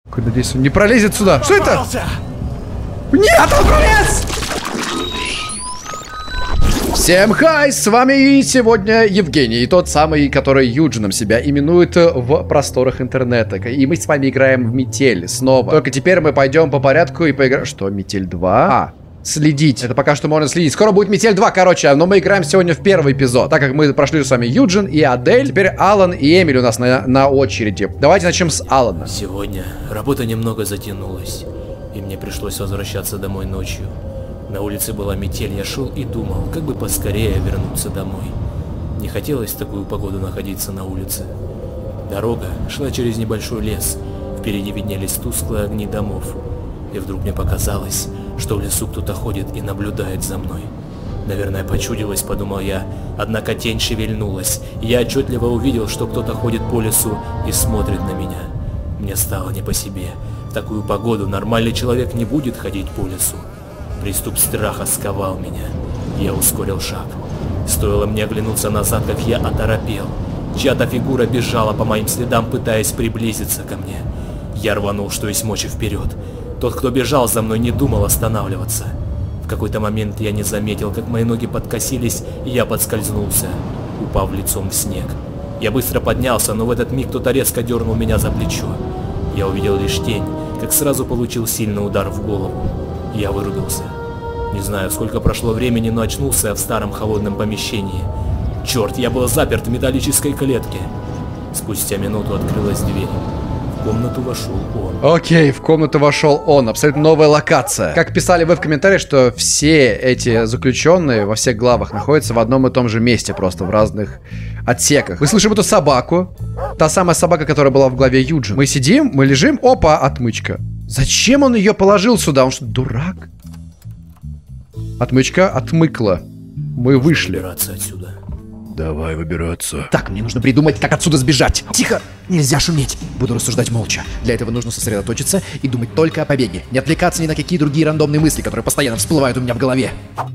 Надеюсь, он не пролезет сюда. Что это? Нет, он пролез! Всем хай, с вами сегодня Евгений, тот самый, который Юджином себя именует в просторах интернета. И мы с вами играем в Метель снова. Только теперь мы пойдем по порядку и поиграем... Что, Метель 2? Следить. Это пока что можно следить. Скоро будет Метель 2, короче, но мы играем сегодня в первый эпизод. Так как мы прошли с вами Юджин и Адель, теперь Алан и Эмили у нас на очереди. Давайте начнем с Алана. Сегодня работа немного затянулась, и мне пришлось возвращаться домой ночью. На улице была метель, я шел и думал, как бы поскорее вернуться домой. Не хотелось в такую погоду находиться на улице. Дорога шла через небольшой лес, впереди виднелись тусклые огни домов. И вдруг мне показалось, что в лесу кто-то ходит и наблюдает за мной. Наверное, почудилось, подумал я, однако тень шевельнулась, и я отчетливо увидел, что кто-то ходит по лесу и смотрит на меня. Мне стало не по себе. В такую погоду нормальный человек не будет ходить по лесу. Приступ страха сковал меня. Я ускорил шаг. Стоило мне оглянуться назад, как я оторопел. Чья-то фигура бежала по моим следам, пытаясь приблизиться ко мне. Я рванул, что есть мочи, вперед. Тот, кто бежал за мной, не думал останавливаться. В какой-то момент я не заметил, как мои ноги подкосились, и я подскользнулся, упав лицом в снег. Я быстро поднялся, но в этот миг кто-то резко дернул меня за плечо. Я увидел лишь тень, как сразу получил сильный удар в голову. Я вырубился. Не знаю, сколько прошло времени, но очнулся я в старом холодном помещении. Черт, я был заперт в металлической клетке. Спустя минуту открылась дверь. В комнату вошел он. Окей, в комнату вошел он. Абсолютно новая локация. Как писали вы в комментариях, что все эти заключенные во всех главах находятся в одном и том же месте, просто в разных отсеках. Мы слышим эту собаку. Та самая собака, которая была в главе Юджин. Мы сидим, мы лежим. Опа, отмычка. Зачем он ее положил сюда? Он что, дурак? Отмычка отмыкла. Мы вышли. Выбираться отсюда. Давай выбираться. Так, мне нужно придумать, как отсюда сбежать. Тихо! Нельзя шуметь. Буду рассуждать молча. Для этого нужно сосредоточиться и думать только о побеге. Не отвлекаться ни на какие другие рандомные мысли, которые постоянно всплывают у меня в голове.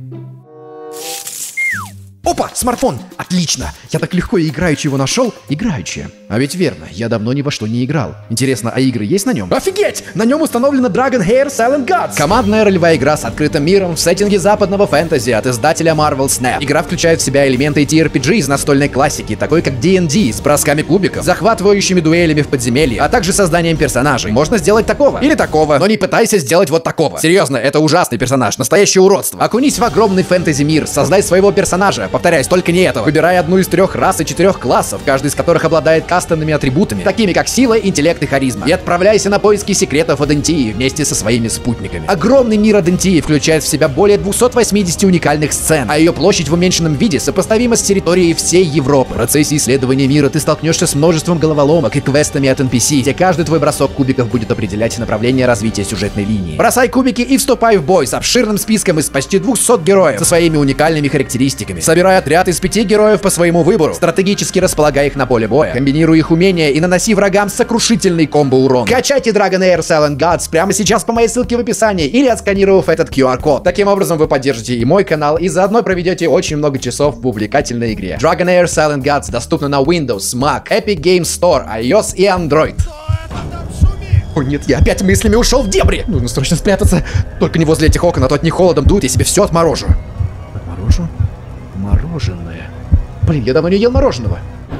Опа, смартфон! Отлично! Я так легко и играючи его нашел. Играючи. А ведь верно, я давно ни во что не играл. Интересно, а игры есть на нем? Офигеть! На нем установлена Dragonheir Silent Gods. Командная ролевая игра с открытым миром в сеттинге западного фэнтези от издателя Marvel Snap. Игра включает в себя элементы TRPG из настольной классики, такой как D&D, с бросками кубиков, захватывающими дуэлями в подземелье, а также созданием персонажей. Можно сделать такого или такого, но не пытайся сделать вот такого. Серьезно, это ужасный персонаж, настоящее уродство. Окунись в огромный фэнтези мир, создай своего персонажа. Повторяюсь, только не этого. Выбирай одну из 3 рас и 4 классов, каждый из которых обладает кастомными атрибутами, такими как сила, интеллект и харизма. И отправляйся на поиски секретов Адентии вместе со своими спутниками. Огромный мир Адентии включает в себя более 280 уникальных сцен, а ее площадь в уменьшенном виде сопоставима с территорией всей Европы. В процессе исследования мира ты столкнешься с множеством головоломок и квестами от NPC, где каждый твой бросок кубиков будет определять направление развития сюжетной линии. Бросай кубики и вступай в бой с обширным списком из почти 200 героев со своими уникальными характеристиками. Собирай отряд из 5 героев по своему выбору, стратегически располагай их на поле боя, комбинируй их умения и наноси врагам сокрушительный комбо-урон. Качайте Dragonheir Silent Gods прямо сейчас по моей ссылке в описании или отсканировав этот QR-код. Таким образом вы поддержите и мой канал, и заодно проведете очень много часов в увлекательной игре. Dragonheir Silent Gods доступна на Windows, Mac, Epic Games Store, iOS и Android. О нет, я опять мыслями ушел в дебри! Нужно срочно спрятаться. Только не возле этих окон, а то от них холодом дует, я себе все отморожу. Отморожу? Мороженое. Блин, я давно не ел мороженого.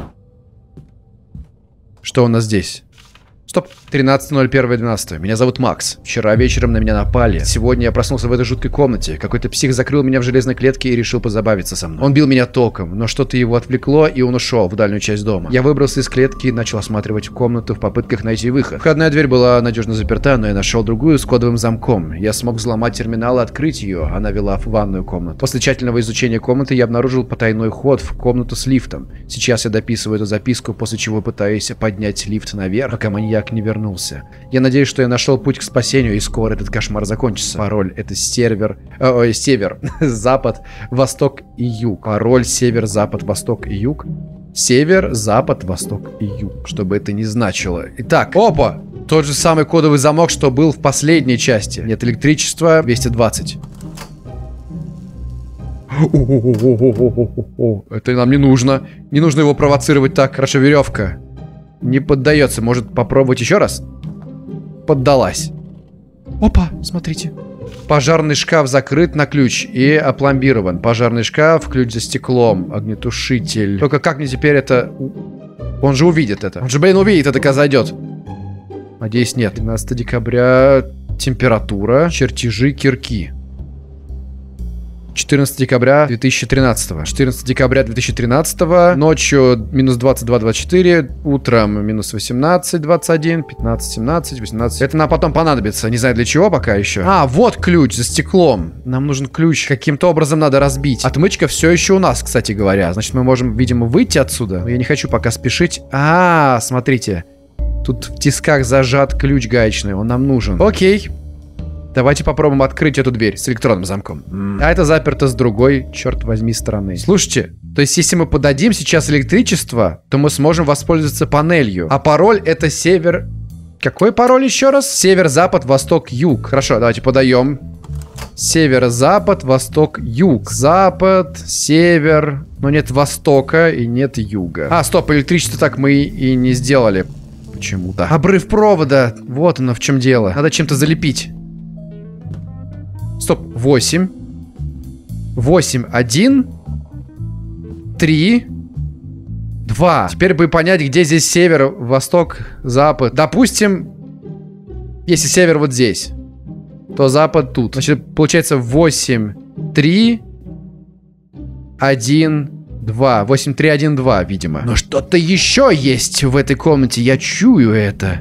Что у нас здесь? Стоп. 13.01.12. Меня зовут Макс. Вчера вечером на меня напали. Сегодня я проснулся в этой жуткой комнате. Какой-то псих закрыл меня в железной клетке и решил позабавиться со мной. Он бил меня током, но что-то его отвлекло, и он ушел в дальнюю часть дома. Я выбрался из клетки и начал осматривать комнату в попытках найти выход. Входная дверь была надежно заперта, но я нашел другую с кодовым замком. Я смог взломать терминал и открыть ее. Она вела в ванную комнату. После тщательного изучения комнаты я обнаружил потайной ход в комнату с лифтом. Сейчас я дописываю эту записку, после чего пытаюсь поднять лифт наверх, пока маньяк не вернулся. Я надеюсь, что я нашел путь к спасению, и скоро этот кошмар закончится. Пароль — это север, запад, восток и юг. Пароль — север, запад, восток и юг. Север, запад, восток и юг. Что бы это ни значило. Итак, опа! Тот же самый кодовый замок, что был в последней части. Нет электричества, 220. Это нам не нужно. Не нужно его провоцировать так. Хорошо, веревка. Не поддается. Может попробовать еще раз? поддалась. Опа, смотрите. Пожарный шкаф закрыт на ключ и опломбирован. Пожарный шкаф, ключ за стеклом, огнетушитель. Только как мне теперь это... Он же увидит это. Он же, блин, увидит это, когда зайдет. Надеюсь, нет. 12 декабря... Температура, чертежи, кирки. 14 декабря 2013. 14 декабря 2013. Ночью минус 22-24. Утром минус 18-21. 15-17. 18. Это нам потом понадобится. Не знаю для чего пока еще. А, вот ключ за стеклом. Нам нужен ключ. Каким-то образом надо разбить. Отмычка все еще у нас, кстати говоря. Значит, мы можем, видимо, выйти отсюда. Но я не хочу пока спешить. А, смотрите. Тут в тисках зажат ключ гаечный. Он нам нужен. Окей. Давайте попробуем открыть эту дверь с электронным замком. А это заперто с другой, черт возьми, стороны. Слушайте, то есть если мы подадим сейчас электричество, то мы сможем воспользоваться панелью. А пароль это север... Какой пароль еще раз? Север, запад, восток, юг. Хорошо, давайте подаем. Север, запад, восток, юг. Запад, север... Но нет востока и нет юга. А, стоп, электричество так мы и не сделали. Почему-то. Обрыв провода. Вот оно в чем дело. Надо чем-то залепить. Стоп, 8. 8, 1. 3. 2. Теперь бы понять, где здесь север, восток, запад. Допустим, если север вот здесь, то запад тут. Значит, получается 8, 3, 1, 2. 8, 3, 1, 2, видимо. Но что-то еще есть в этой комнате, я чую это.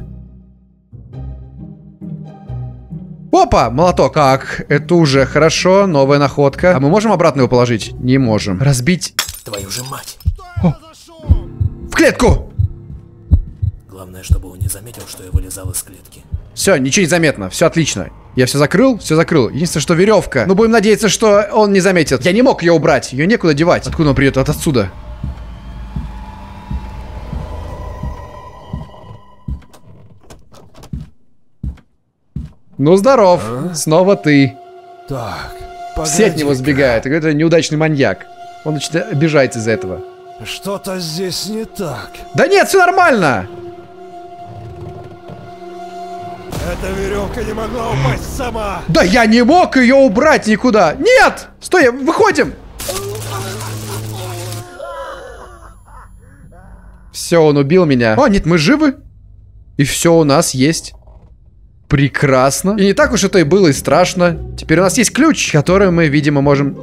Опа, молоток. Так, это уже хорошо, новая находка. А мы можем обратно его положить? Не можем. Разбить. Твою же мать. О. В клетку! Главное, чтобы он не заметил, что я вылезал из клетки. Все, ничего не заметно, все отлично. Я все закрыл, все закрыл. Единственное, что веревка. Ну, будем надеяться, что он не заметит. Я не мог ее убрать, ее некуда девать. Откуда он придет? Отсюда. Ну, здоров. Снова ты. Так, все от него сбегают. Это неудачный маньяк. Он начинает обижаться из-за этого. Что-то здесь не так. Да нет, все нормально. Эта веревка не могла упасть сама. Да я не мог ее убрать никуда. Нет! Стой, выходим. Все, он убил меня. О, нет, мы живы. И все у нас есть. Прекрасно. И не так уж это и было и страшно. Теперь у нас есть ключ, который мы, видимо, можем...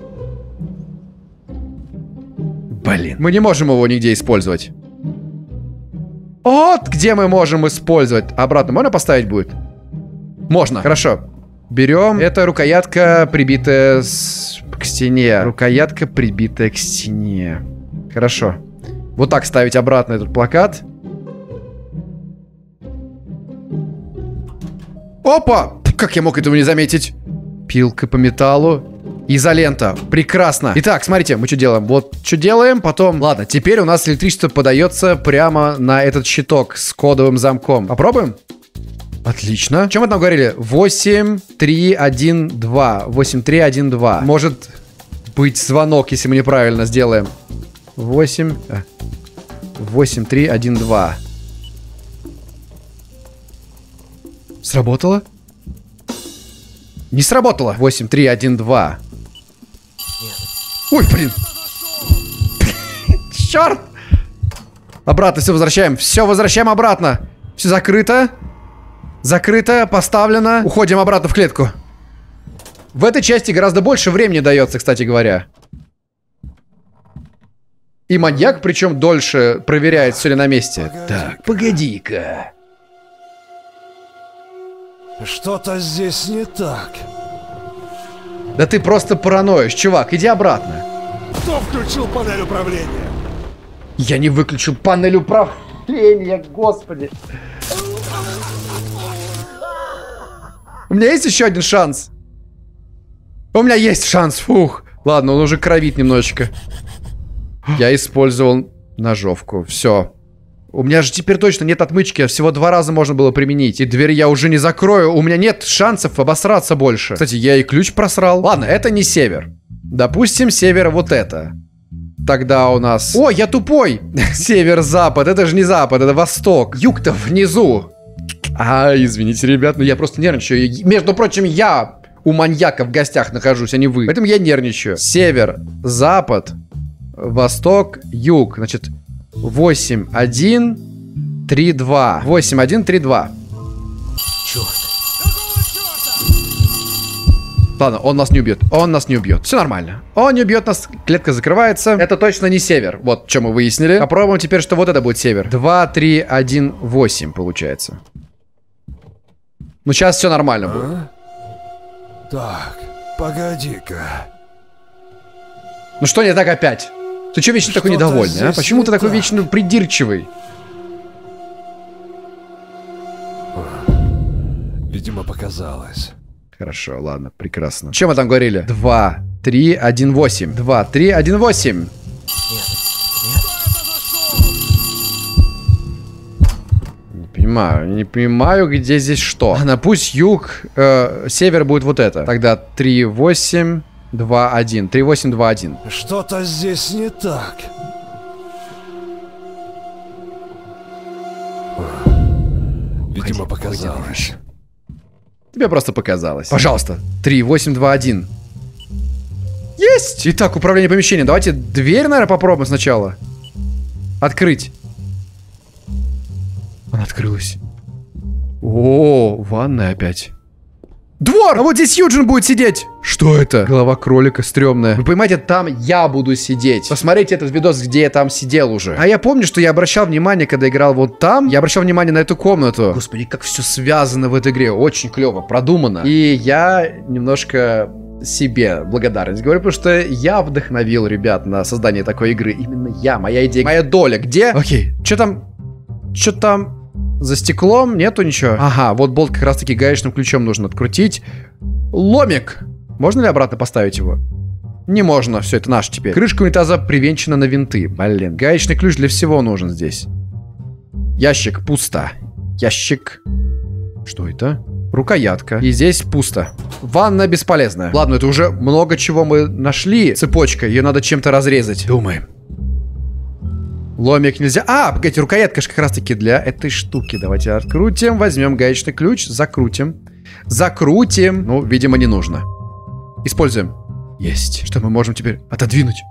Блин. Мы не можем его нигде использовать. Вот где мы можем использовать. Обратно можно поставить будет? Можно. Хорошо. Берем. Это рукоятка, прибитая к стене. Рукоятка, прибитая к стене. Хорошо. Вот так ставить обратно этот плакат. Опа! Как я мог этого не заметить? Пилка по металлу. Изолента. Прекрасно. Итак, смотрите, мы что делаем? Вот что делаем, потом... Ладно, теперь у нас электричество подается прямо на этот щиток с кодовым замком. Попробуем? Отлично. Чем мы там говорили? 8, 3, 1, 2. 8, 3, 1, 2. Может быть звонок, если мы неправильно сделаем. 8, 8, 3, 1, 2. Сработало? Не сработало. 8, 3, 1, 2. Нет. Ой, блин. Черт. Обратно все возвращаем. Все возвращаем обратно. Все закрыто. Закрыто, поставлено. Уходим обратно в клетку. В этой части гораздо больше времени дается, кстати говоря. И маньяк, причем дольше проверяет, все ли на месте. Так, погоди-ка. Что-то здесь не так. Да ты просто параноишь, чувак, иди обратно. Кто включил панель управления? Я не выключил панель управления, господи. У меня есть еще один шанс. У меня есть шанс, фух. Ладно, он уже кровит немножечко. Я использовал ножовку, все. У меня же теперь точно нет отмычки, всего 2 раза можно было применить. И дверь я уже не закрою, у меня нет шансов обосраться больше. Кстати, я и ключ просрал. Ладно, это не север. Допустим, север вот это. Тогда у нас... Ой, я тупой! Север-запад, это же не запад, это восток. Юг-то внизу. Извините, ребят, но я просто нервничаю. Между прочим, я у маньяка в гостях нахожусь, а не вы. Поэтому я нервничаю. Север, запад, восток, юг. Значит, 8, 1, 3, 2. 8, 1, 3, 2. Черт. Ладно, он нас не убьет. Он нас не убьет. Все нормально. Он не убьет нас. Клетка закрывается. Это точно не север. Вот, что мы выяснили. Попробуем теперь, что вот это будет север. 2, 3, 1, 8 получается. Ну, сейчас все нормально будет. Так, погоди-ка. Ну что не так опять? Ты что вечно такой недовольный, а? Почему ты такой вечно придирчивый? Видимо, показалось. Хорошо, ладно, прекрасно. Чем мы там говорили? 2, 3, 1, 8. 2, 3, 1, 8. Нет. Не понимаю, где здесь что. Ладно, пусть юг, север будет вот это. Тогда 3, 8, 2, 1. 3, 8, 2, 1. Что-то здесь не так. Видимо, показалось. Тебе просто показалось. Пожалуйста. 3, 8, 2, 1. Есть! Итак, управление помещением. Давайте дверь, наверное, попробуем сначала. Открыть. Она открылась. О, ванная опять. Двор! А вот здесь Юджин будет сидеть. Что это? Голова кролика стрёмная. Вы понимаете, там я буду сидеть. Посмотрите этот видос, где я там сидел уже. А я помню, что я обращал внимание, когда играл вот там. Я обращал внимание на эту комнату. Господи, как все связано в этой игре. Очень клево, продумано. И я немножко себе благодарность говорю, потому что я вдохновил ребят на создание такой игры. Именно я, моя идея, моя доля. Где? Окей, что там? Что там? За стеклом? Нету ничего? Ага, вот болт как раз-таки гаечным ключом нужно открутить. Ломик! Можно ли обратно поставить его? Не можно, все, это наш теперь. Крышка унитаза привинчена на винты. Блин, гаечный ключ для всего нужен здесь. Ящик, пусто. Ящик. Что это? Рукоятка. И здесь пусто. Ванна бесполезная. Ладно, это уже много чего мы нашли. Цепочка, ее надо чем-то разрезать. Думаем. Ломик нельзя. Погодите, рукоятка же как раз таки для этой штуки. Давайте открутим, возьмем гаечный ключ, закрутим. Закрутим. Ну, видимо, не нужно. Используем. Есть. Что мы можем теперь отодвинуть?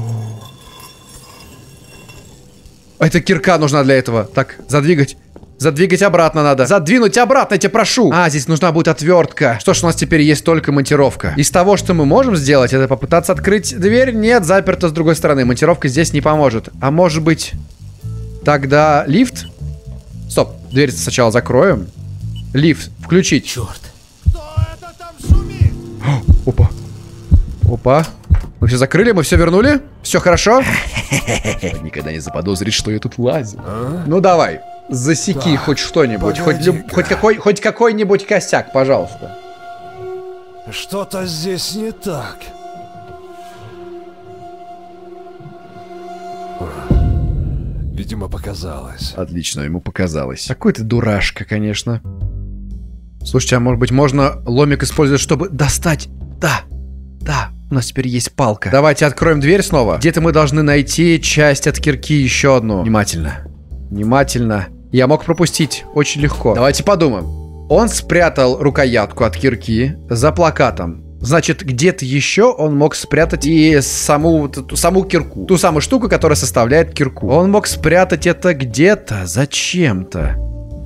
Это кирка нужна для этого. Так, задвигать. Задвигать обратно надо. Задвинуть обратно, я тебя прошу. Здесь нужна будет отвертка. Что ж, у нас теперь есть только монтировка. Из того, что мы можем сделать, это попытаться открыть дверь. Нет, заперто с другой стороны. Монтировка здесь не поможет. А может быть, тогда лифт? Стоп, дверь сначала закроем. Лифт включить. Черт. Кто это там шумит? Опа. Опа. Мы все закрыли, мы все вернули. Все хорошо? Никогда не заподозрит, что я тут лазил. Ну давай. Засеки хоть что-нибудь, хоть какой-нибудь косяк, пожалуйста. Что-то здесь не так. Видимо, показалось. Отлично, ему показалось. Какой ты дурашка, конечно. Слушайте, а может быть можно ломик использовать, чтобы достать? Да, у нас теперь есть палка. Давайте откроем дверь снова. Где-то мы должны найти часть от кирки, еще одну. Внимательно. Я мог пропустить очень легко. Давайте подумаем. Он спрятал рукоятку от кирки за плакатом. Значит, где-то еще он мог спрятать и саму кирку. Ту самую штуку, которая составляет кирку. Он мог спрятать это где-то зачем-то.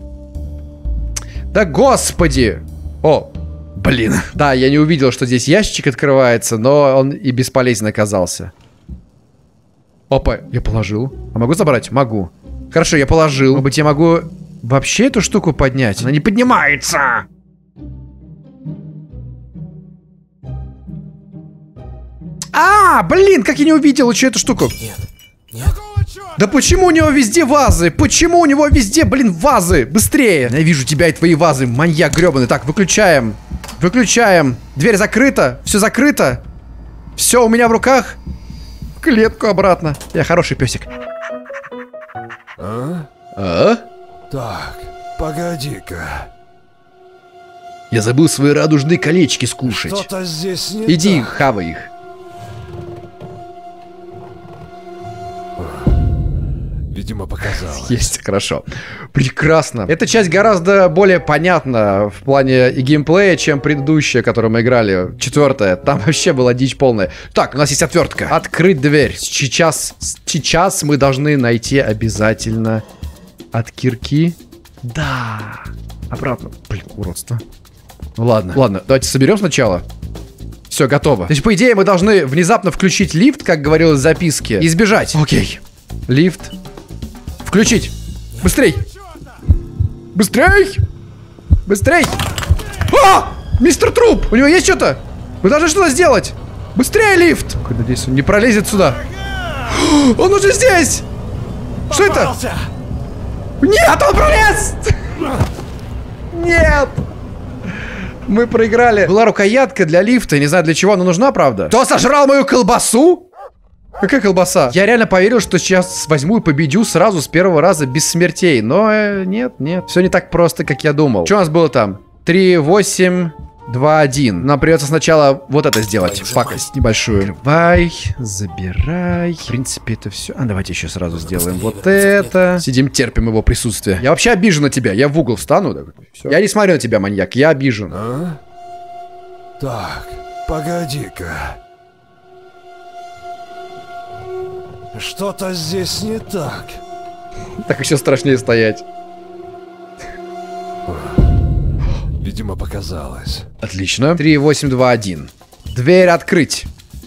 Да господи! О, блин. Да, я не увидел, что здесь ящичек открывается, но он и бесполезен оказался. Опа, я положил. А могу забрать? Могу. Хорошо, я положил. Может быть, я могу вообще эту штуку поднять? Она не поднимается! Блин, как я не увидел еще эту штуку. Нет. Да почему у него везде вазы? Почему у него везде, блин, вазы? Быстрее! Я вижу тебя и твои вазы, маньяк гребаный. Так, выключаем. Дверь закрыта. Все закрыто. Все у меня в руках. В клетку обратно. Я хороший песик. Так, погоди-ка. Я забыл свои радужные колечки скушать. Что-то здесь не Иди, так. хавай их. Видимо, показалось. Есть, хорошо. Прекрасно. Эта часть гораздо более понятна в плане и геймплея, чем предыдущая, которую мы играли. 4-я. Там вообще была дичь полная. Так, у нас есть отвертка. Открыть дверь. Сейчас мы должны найти обязательно от кирки. Да. Обратно. Блин, уродство. Ну ладно. Ладно, давайте соберем сначала. Все, готово. То есть, по идее, мы должны внезапно включить лифт, как говорилось в записке, и сбежать. Окей. Лифт. Включить. Быстрей. Быстрей. Быстрей. А! Мистер Труп! У него есть что-то? Мы должны что-то сделать. Быстрее, лифт. Надеюсь, он не пролезет сюда. Он уже здесь. Что это? Нет, он пролез! Нет. Мы проиграли. Была рукоятка для лифта. Не знаю для чего, но нужна, правда. Кто сожрал мою колбасу? Какая колбаса? Я реально поверил, что сейчас возьму и победю сразу с первого раза без смертей. Но нет. Все не так просто, как я думал. Что у нас было там? 3, 8, 2, 1. Нам придется сначала вот это сделать. Пакость небольшую. Открывай, забирай. В принципе, это все. А давайте еще сразу сделаем вот это. Сидим, терпим его присутствие. Я вообще обижен на тебя. Я в угол встану. Да, я не смотрю на тебя, маньяк. Я обижен. А? Так, погоди-ка. Что-то здесь не так. Так еще страшнее стоять. Видимо, показалось. Отлично. 3, 8, 2, 1. Дверь открыть.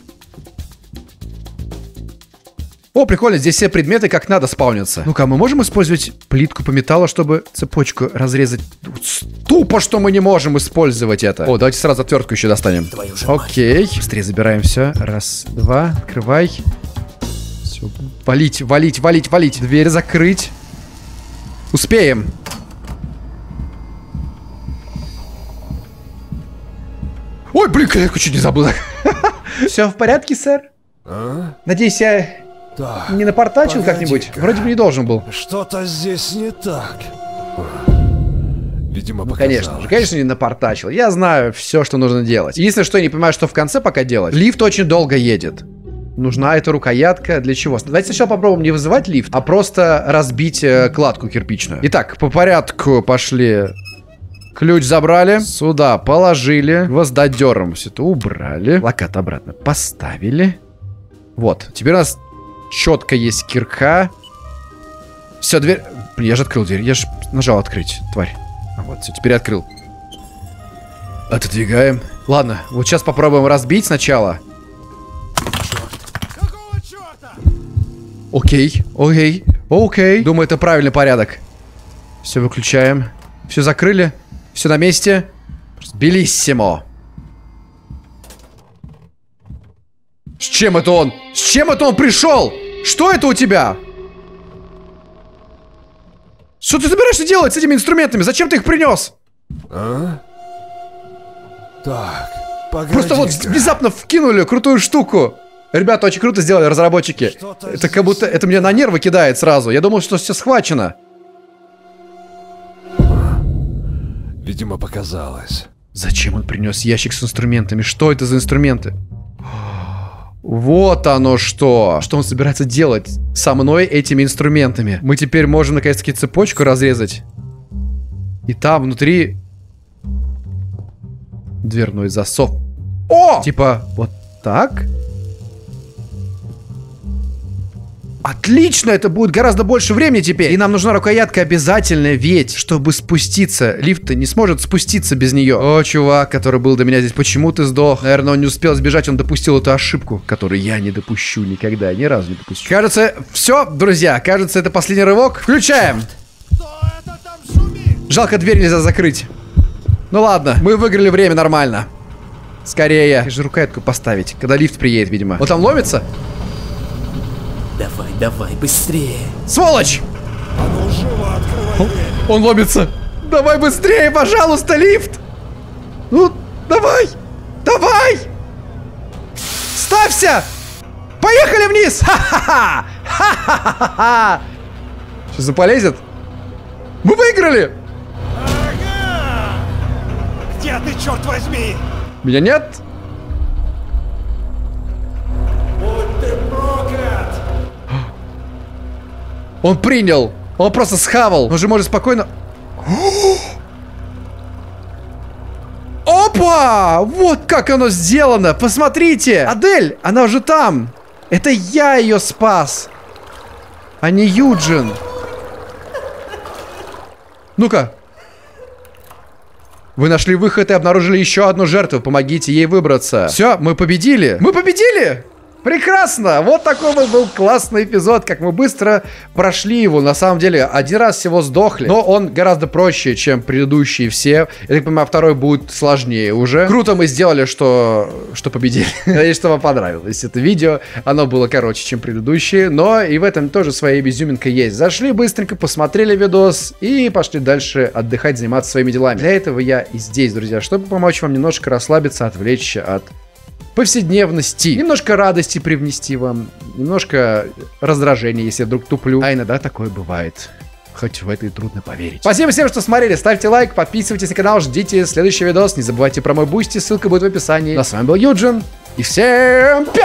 О, прикольно, здесь все предметы как надо спаунятся. Ну-ка, мы можем использовать плитку по металлу, чтобы цепочку разрезать? Тупо, что мы не можем использовать это. О, давайте сразу отвертку еще достанем. Окей. Быстрее забираем все. Раз, два. Открывай. Все. Валить, валить, валить, валить. Дверь закрыть. Успеем. Ой, блин, я чуть не забыл. Все в порядке, сэр? А? Надеюсь, я Так, не напортачил как-нибудь? Вроде бы не должен был. Что-то здесь не так. Видимо, Конечно, конечно, не напортачил. Я знаю все, что нужно делать. Единственное, что я не понимаю, что в конце пока делать. Лифт очень долго едет. Нужна эта рукоятка для чего? Давайте сначала попробуем не вызывать лифт, а просто разбить кладку кирпичную. Итак, по порядку пошли. Ключ забрали, сюда положили, гвоздодером все это убрали, локат обратно поставили. Вот, теперь у нас четко есть кирка. Все, дверь... Блин, я же открыл дверь, я же нажал открыть, тварь. А вот, все, теперь открыл. Отодвигаем. Ладно, вот сейчас попробуем разбить сначала. Окей, окей, окей. Думаю, это правильный порядок. Все, выключаем. Все закрыли. Все на месте. Белиссимо. С чем это он? С чем это он пришел? Что это у тебя? Что ты собираешься делать с этими инструментами? Зачем ты их принес? А? Так, погоди. Просто вот внезапно вкинули крутую штуку. Ребята, очень круто сделали разработчики. Это как будто... Это меня на нервы кидает сразу. Я думал, что все схвачено. Видимо, показалось. Зачем он принес ящик с инструментами? Что это за инструменты? Вот оно что. Что он собирается делать со мной этими инструментами? Мы теперь можем наконец-таки цепочку разрезать. И там внутри... Дверной засов. О! Типа вот так? Отлично, это будет гораздо больше времени теперь. И нам нужна рукоятка обязательно, ведь, чтобы спуститься. Лифт-то не сможет спуститься без нее. О, чувак, который был до меня здесь, почему ты сдох? Наверное, он не успел сбежать, он допустил эту ошибку, которую я не допущу никогда, ни разу не допущу. Кажется, все, друзья, кажется, это последний рывок. Включаем. Жалко, дверь нельзя закрыть. Ну ладно, мы выиграли время нормально. Скорее. Как же рукоятку поставить, когда лифт приедет, видимо. Вот там ломится? Давай, давай, быстрее. Сволочь! А ну, живо открывай дверь. Он ломится. Давай быстрее, пожалуйста, лифт! Ну, давай! Давай! Ставься! Поехали вниз! Ха-ха-ха! Ха-ха-ха! Сейчас полезет? Мы выиграли! Ага! Где ты, черт возьми? Меня нет? Будь ты проклят! Он принял. Он просто схавал. Он же может спокойно... Опа! Вот как оно сделано. Посмотрите. Адель, она уже там. Это я ее спас. А не Юджин. Ну-ка. Вы нашли выход и обнаружили еще одну жертву. Помогите ей выбраться. Все, мы победили. Мы победили! Прекрасно! Вот такой вот был классный эпизод, как мы быстро прошли его. На самом деле, один раз всего сдохли, но он гораздо проще, чем предыдущие все. Я так понимаю, второй будет сложнее уже. Круто мы сделали, что победили. Надеюсь, что вам понравилось это видео. Оно было короче, чем предыдущие, но и в этом тоже своя изюминка есть. Зашли быстренько, посмотрели видос и пошли дальше отдыхать, заниматься своими делами. Для этого я и здесь, друзья, чтобы помочь вам немножко расслабиться, отвлечься от повседневности. Немножко радости привнести вам. Немножко раздражения, если я вдруг туплю. А иногда такое бывает. Хоть в это и трудно поверить. Спасибо всем, что смотрели. Ставьте лайк, подписывайтесь на канал, ждите следующий видос. Не забывайте про мой бусти, ссылка будет в описании. Ну, а с вами был Юджин. И всем пиу!